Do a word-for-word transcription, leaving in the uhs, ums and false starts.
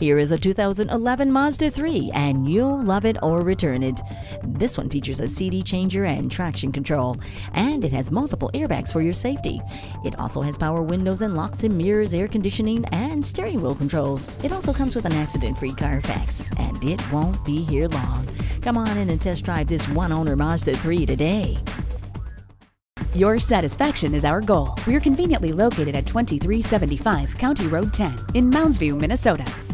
Here is a two thousand eleven Mazda three, and you'll love it or return it. This one features a C D changer and traction control, and it has multiple airbags for your safety. It also has power windows and locks and mirrors, air conditioning, and steering wheel controls. It also comes with an accident-free Carfax, and it won't be here long. Come on in and test drive this one-owner Mazda three today. Your satisfaction is our goal. We're conveniently located at twenty-three seventy-five County Road ten in Mounds-View, Minnesota.